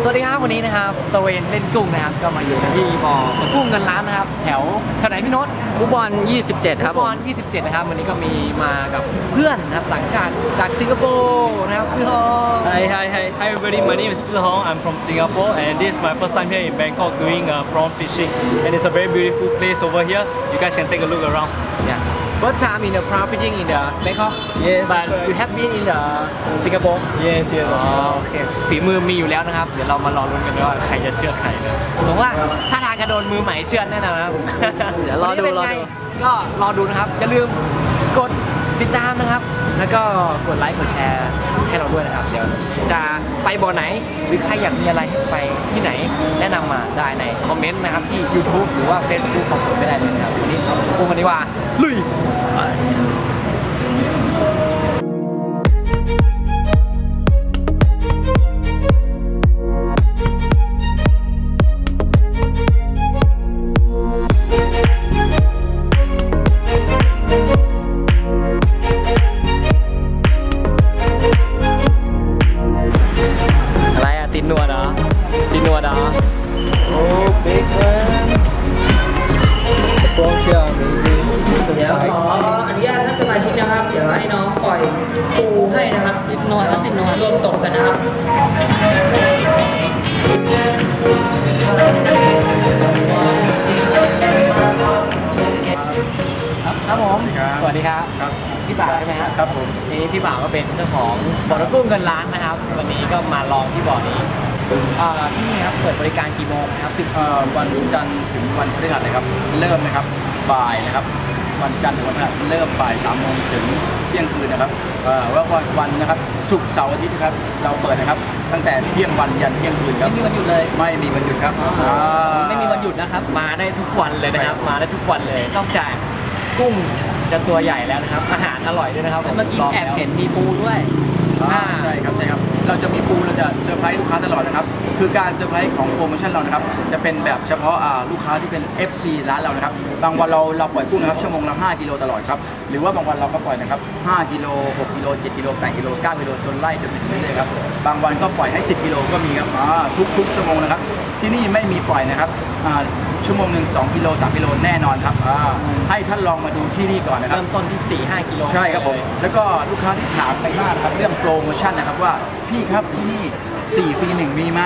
วัสดีครับวันนี้นะครับตะเวนเล่นกุ้งนะครับก็มาอยู่ที่บ่อกุ้งเงินล้านนะครับแถวไหนพี่โน้ตคูบอน27ครับคูบอน27นะครับวันนี้ก็มีมากับเพื่อนนะครับต่างชาติจากสิงคโปร์นะครับซื่อฮอง Hi everybody, my name is Zhi Hong. I'm from Singapore and this is my first time here in Bangkok doing prawn fishing and it's a very beautiful place over here. You guys can take a look around. Yeah. First time in the prawn fishing in the Bangkok. Yes, but you have been in the Singapore. Yes. โอเคฝีมือมีอยู่แล้วนะครับเดี๋ยวเรามารอลุ้นกันว่าใครจะเชื่อใครนะผมว่าถ้าทางกระโดนมือใหม่เชื่อแน่นอนนะครับเดี๋ยวรอดูก็รอดูนะครับอย่าลืมกดติดตามนะครับแล้วก็กดไลค์กดแชร์ให้เราด้วยนะครับเดี๋ยวจะไปบ่อไหนหรือใครอยากมีอะไรให้ไปที่ไหนแนะนำมาได้ในคอมเมนต์นะครับที่ YouTube หรือว่า Facebook ของผมไม่ได้เลยนะครับวันนี้เราพูดกันดีกว่าลุยติดนวดเหรอโอ้เบเกอร์โปรเชียร์เดี๋ยวขออนุญาตท่านสมาชิกนะครับเดี๋ยวให้น้องปล่อยปูให้นะครับติดนวดรวมตกกันนะครับครับผมสวัสดีครับพี่บ่าวใช่ไหมครับผมนี่พี่บ่าวก็เป็นเจ้าของบ่อกุ้งเงินล้านนะครับวันนี้ก็มาลองที่บ่อนี้ที่นี่ครับเปิดบริการกี่โมงครับวันจันทร์ถึงวันพฤหัสนะครับเริ่มนะครับบ่ายนะครับวันจันทร์ถึงวันพฤหัสเริ่มบ่าย3 โมงถึงเที่ยงคืนนะครับว่าวันนะครับศุกร์เสาร์อาทิตย์นะครับเราเปิดนะครับตั้งแต่เที่ยงวันยันเที่ยงคืนครับไม่มีวันหยุดเลยไม่มีวันหยุดครับไม่มีวันหยุดนะครับมาได้ทุกวันเลยนะครับมาได้ทุกวันเลยนอกจากกุ้งจะตัวใหญ่แล้วนะครับอาหารอร่อยด้วยนะครับเมื่อกี้แอบเห็นมีปูด้วยใช่ครับเราจะมีปูเราจะเซอร์ไพรส์ลูกค้าตลอดนะครับคือการเซอร์ไพรส์ของโปรโมชั่นเรานะครับจะเป็นแบบเฉพาะลูกค้าที่เป็น FC ร้านเรานะครับบางวันเราปล่อยกุ้งนะครับชั่วโมงละ5 กิโลตลอดครับหรือว่าบางวันเราก็ปล่อยนะครับ5 กิโล 6 กิโล 7 กิโล 8 กิโล 9 กิโลจนไล่จนไปเรื่อยๆครับบางวันก็ปล่อยให้10 กิโลก็มีครับทุกชั่วโมงนะครับที่นี่ไม่มีปล่อยนะครับชั่วโมงหนึ่ง2 กิโล 3 กิโลแน่นอนครับให้ท่านลองมาดูที่นี่ก่อนนะครับเริ่มต้นที่4-5 กิโลใช่ครับผมแล้วก็ลูกค้าที่ถามไปมากครับเรื่องโปรโมชั่นนะครับว่าพี่ครับที่นี่4 ฟรี 1มีไหม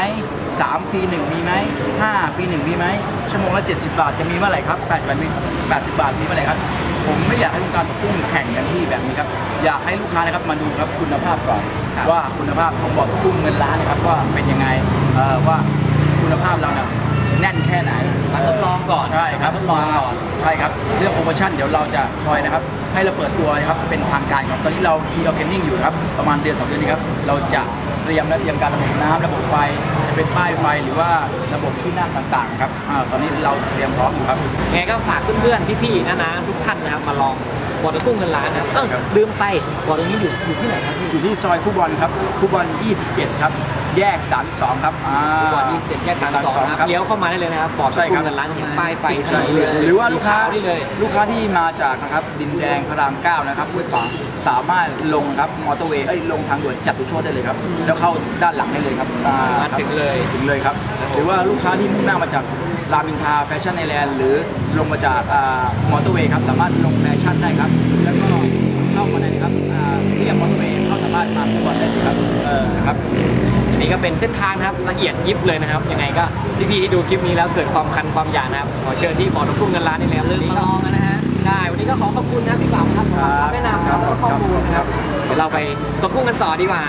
3 ฟรี 1มีไหม5 ฟรี 1มีไหมชั่วโมงละ70 บาทจะมีเมื่อไหร่ครับ80 บาทมีเมื่อไหร่ครับผมไม่อยากให้ลูกค้ากุ้งแข่งกันที่แบบนี้ครับอยากให้ลูกค้านะครับมาดูครับคุณภาพก่อนว่าคุณภาพของบ่อกุ้งเงินล้านนะครับว่าเป็นยังไงว่าคุณภาพเราเนี่ยแน่นแค่ไหนมาทดลองก่อนใช่ครับทดลองก่อนใช่ครับเรื่องโปรโมชั่นเดี๋ยวเราจะคอยนะครับให้เราเปิดตัวนะครับเป็นทางการครับตอนนี้เราคีย์ออร์แกนิ่งอยู่ครับประมาณเดือน2 เดือนนี้ครับเราจะเตรียมการระบบน้ำระบบไฟจะเป็นป้ายไฟหรือว่าระบบที่นั่งต่างๆครับตอนนี้เราเตรียมพร้อมอยู่ครับไงก็ฝากเพื่อนๆพี่ๆนะทุกท่านนะครับมาลองบ่อกุ้งเงินล้านนะครับลืมไปบ่อตรงนี้อยู่ที่ไหนครับอยู่ที่ซอยคูบอนครับคูบอน27ครับแยก32ครับคูบอน27แยก32ครับเลี้ยวเข้ามาได้เลยนะครับบ่อกุ้งเงินล้านเห็นป้ายไฟหรือว่าลูกค้าที่มาจากนะครับดินแดงพระราม9นะครับห้วยขวางสามารถลงครับมอเตอร์เวย์ลงทางด่วนจตุโชติได้เลยครับแล้วเข้าด้านหลังได้เลยครับถึงเลยครับหรือว่าลูกค้าที่มุ่งหน้ามาจากรามอินทราแฟชั่นไอแลนด์หรือลงมาจากมอเตอร์เวย์ครับสามารถลงแฟชั่นได้ครับแล้วก็เข้ามาในครับเรียกมอเตอร์เวย์เข้าสามารถมาก่อนได้เลยครับนะครับอันนี้ก็เป็นเส้นทางนะครับละเอียดยิบเลยนะครับยังไงก็พี่ๆที่ดูคลิปนี้แล้วเกิดความคันความอยากนะครับขอเชิญที่บ่อกุ้งเงินล้านนี่แล้วลืมมาลองกันนะฮะใช่วันนี้ก็ขอขอบคุณนะพี่บ่าวครับสำหรับแนะนำและข้อมูลนะครับเดี๋ยวเราไปตกกุ้งกันต่อดีกว่า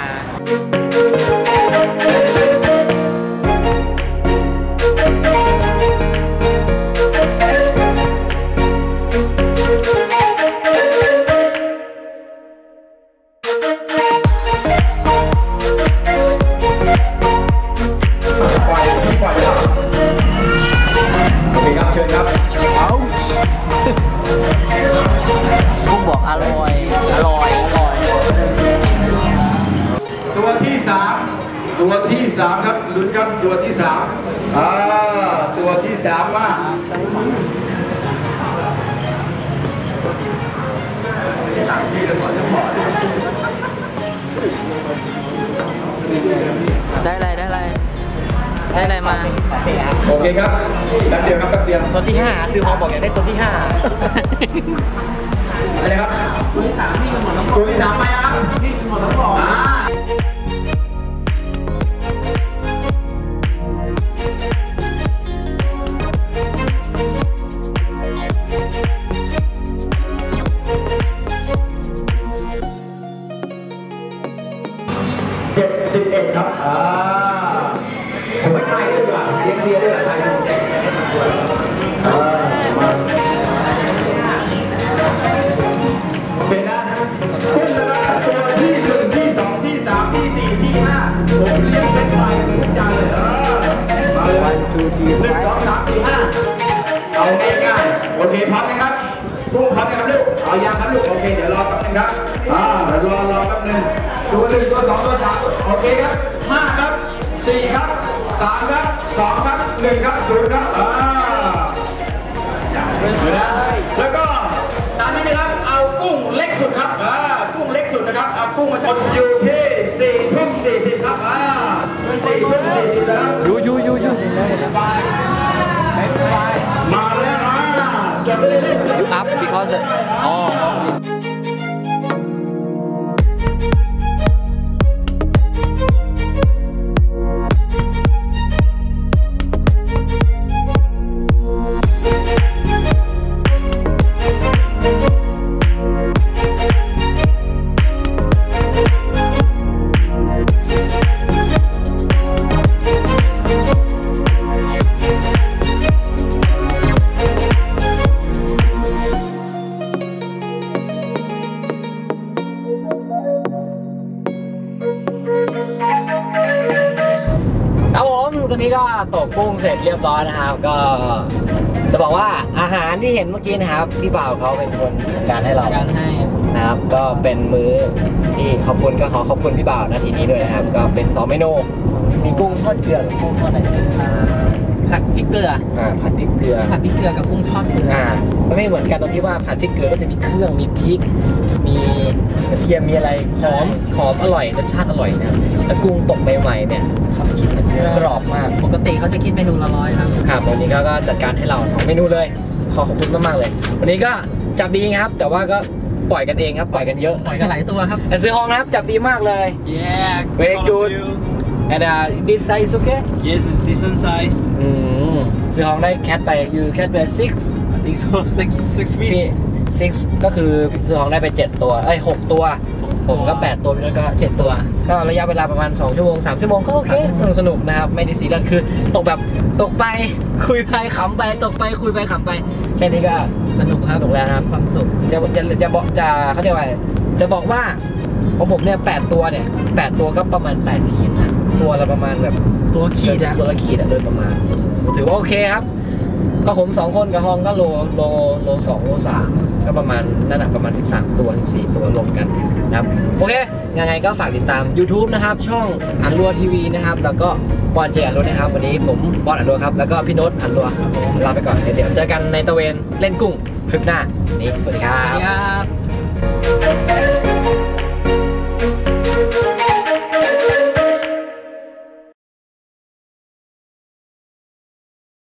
ตัวที่3ครับลุ้นครับตัวที่3ตัวที่3มาได้อะไรได้อะไรมาโอเคครับแป๊บเดียวครับแป๊บเดียวตัวที่5ซื้อฮองบอกอยากได้ตัวที่5 อะไรครับตัวที่ 3 ไปครับนี่หมดแล้วบอก71 ครับผมไม่ถ่ายเลยดีกว่าเลี้ยงเบียร์ด้วยถ่ายดูแต่ให้มันสวยเป็นนะกุ้งนะครับตัวที่ 1 ที่ 2 ที่ 3 ที่ 4 ที่ 5ผมเลี้ยงเป็นไฟทุกจานเลยมาเลย1 2 3 4 5เอาง่ายๆโอเคพร้อมนะครับกุ้งพร้อมนะครับลูกเอายังครับลูกโอเคเดี๋ยวรอแป๊บนึงครับเดี๋ยวรอแป๊บนึงตัว 1 ตัว 2 ตัว 3โอเคครับ5ครับ4ครับ3ครับ2ครับ1ครับ0ครับแล้วก็ตามนี้นะครับเอากุ้งเล็กสุดครับกุ้งเล็กสุดนะครับเอากุ้งมาชนอยู่ที่4 ทุ่ม 40ครับ4 ทุ่ม 40นะครับยูมาแล้วจบไปเลย up because อ๋อครับผมตอนนี้ก็ตกกุ้งเสร็จเรียบร้อยนะครับ ก็จะบอกว่าอาหารที่เห็นเมื่อกี้นะครับพี่บ่าวเขาเป็นคนจัดการให้เรานะครับก็เป็นมื้อที่ขอบคุณก็ขอขอบคุณพี่บ่าวนาทีนี้ด้วยนะครับก็เป็น2 เมนูมีกุ้งทอดเกลือกับกุ้งทอดอะไรผัดพริกเกลือผัดพริกเกลือกับกุ้งทอดเกลือมันไม่เหมือนกันตรงที่ว่าผัดพริกเกลือก็จะมีเครื่องมีพริกมีกระเทียมมีอะไรหอมอร่อยรสชาติอร่อยนะครับแล้วกุ้งตกใหม่ๆเนี่ยเขาคิดเป็นกรอบมากปกติเขาจะคิดเมนูละ100ครับวันนี้ก็จัดการให้เรา2 เมนูเลยขอบคุณมากๆเลยวันนี้ก็จับดีครับแต่ว่าก็ปล่อยกันเองครับปล่อยกันเยอะปล่อยกันหลายตัวครับแต่ซื้อห้องนะครับจับดีมากเลย Yeah very good and this size okay yes it's decent size ซื้อห้องได้แคทไปyouแคทไป6 I think so 6 piece 6ก็คือซื้อห้องได้ไป7 ตัว6 ตัวผมก็8 ตัวพี่น้อยก็7 ตัวก็ระยะเวลาประมาณ2 ชั่วโมง3 ชั่วโมงก็โอเคสนุกนะครับไม่ได้ซีเรียสคือตกแบบตกไปคุยไปขำไปตกไปคุยไปขำไปแค่นี้ก็สนุกครับสนุกแล้วนะครับความสุขจะบอกเขาเรียกว่าจะบอกว่าของผมเนี่ย8 ตัวเนี่ย8 ตัวก็ประมาณ8 ขีดนะตัวละประมาณแบบตัวละขีดโดยประมาณถือว่าโอเคครับก็ผม2 คนกับห้องก็โล2 โล 3ก็ประมาณนั่นแหละประมาณ13 ตัว14 ตัวรวมกันนะครับโอเคยังไงก็ฝากติดตาม YouTube นะครับช่องอันรัวทีวีนะครับแล้วก็บอลเจอันรัวนะครับวันนี้ผมบอลอันรัวครับแล้วก็พี่โน้ตอันรัวลาไปก่อนเดี๋ยวเจอกันในตะเวนเล่นกุ้งทริปหน้านี้สวัสดีครับ